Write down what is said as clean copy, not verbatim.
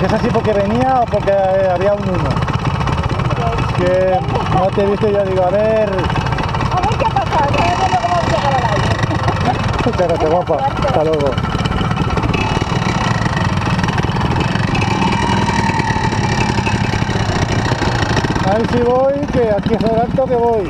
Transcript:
si es así porque venía o porque había un uno. Que no te he visto y yo digo, a ver... A ver qué ha pasado, ya veremos cómo llega al aire. Muchas gracias, guapa. Hasta luego. A ver si voy, que aquí es el alto que voy.